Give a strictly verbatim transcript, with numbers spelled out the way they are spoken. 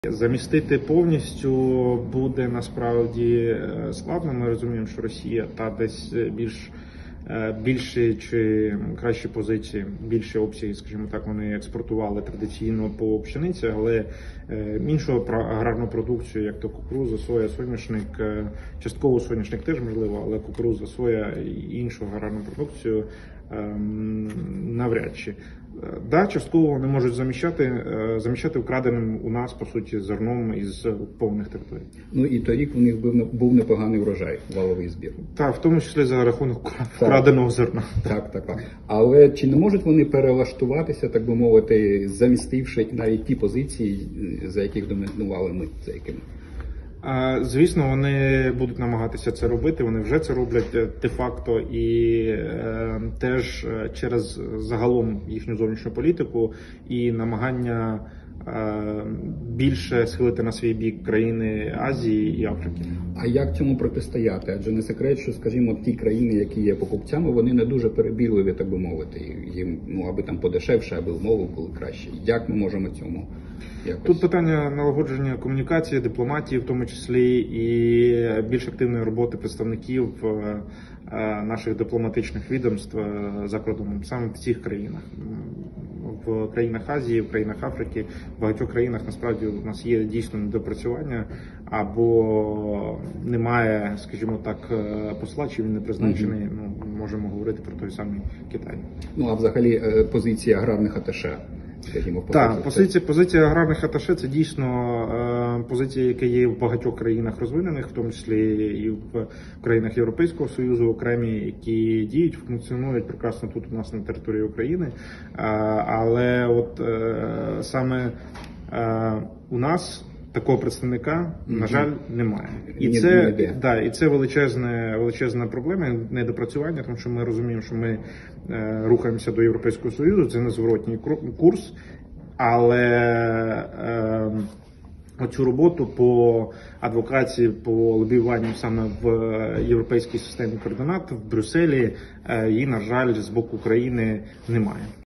Замістити повністю буде насправді складно. Ми розуміємо, що Росія та десь більш більші чи кращі позиції, більші обсяги, скажімо так, вони експортували традиційно по пшениці, але іншу аграрну продукцію, як то кукурудза, соя, соняшник, частково соняшник теж можливо, але кукурудза, соя і іншу аграрну продукцію навряд чи. Да, частково вони можуть заміщати, заміщати вкраденим у нас, по суті, зерном із окупованих територій. Ну і торік у них був, був непоганий врожай, валовий збір. Так, в тому числі за рахунок вкраденого зерна. Так, так, так. Але чи не можуть вони перелаштуватися, так би мовити, замістивши навіть ті позиції, за яких домінували ми, за якими? Звісно, вони будуть намагатися це робити, вони вже це роблять де-факто і е, теж через загалом їхню зовнішню політику і намагання е, більше схилити на свій бік країни Азії і Африки. А як цьому протистояти? Адже не секрет, що, скажімо, ті країни, які є покупцями, вони не дуже перебірливі, так би мовити. Їм, ну, аби там подешевше, аби умови були кращі. Як ми можемо цьому якось? Тут питання налагодження комунікації, дипломатії, в тому числі, і більш активної роботи представників наших дипломатичних відомств за кордоном, саме в цих країнах. В країнах Азії, в країнах Африки, в багатьох країнах насправді у нас є дійсно недопрацювання або немає, скажімо так, посла, чи він не призначений. Mm-hmm. Ну, можемо говорити про той самий Китай. Ну а взагалі позиція аграрних аташе. Так, позиція, позиція аграрних аташе – це дійсно е, позиція, яка є в багатьох країнах розвинених, в тому числі і в країнах Європейського Союзу, окремі, які діють, функціонують прекрасно тут у нас на території України. Е, але от е, саме е, у нас такого представника, на жаль, немає. І Ні, це, не да, і це величезна, величезна проблема, недопрацювання, тому що ми розуміємо, що ми е, рухаємося до Європейського Союзу, це незворотній курс, але е, оцю роботу по адвокації, по лобіюванню саме в європейській системі координат, в Брюсселі, е, її, на жаль, з боку України немає.